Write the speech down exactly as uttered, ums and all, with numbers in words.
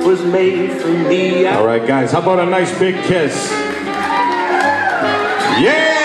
was made for me. All right, guys, how about a nice big kiss? Yeah!